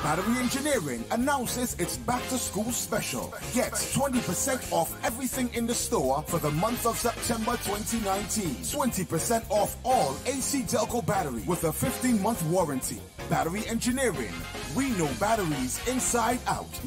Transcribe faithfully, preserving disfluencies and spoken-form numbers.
Battery Engineering announces its back-to-school special. Get twenty percent off everything in the store for the month of September twenty nineteen. twenty percent off all ACDelco battery with a fifteen month warranty. Battery Engineering. We know batteries inside out.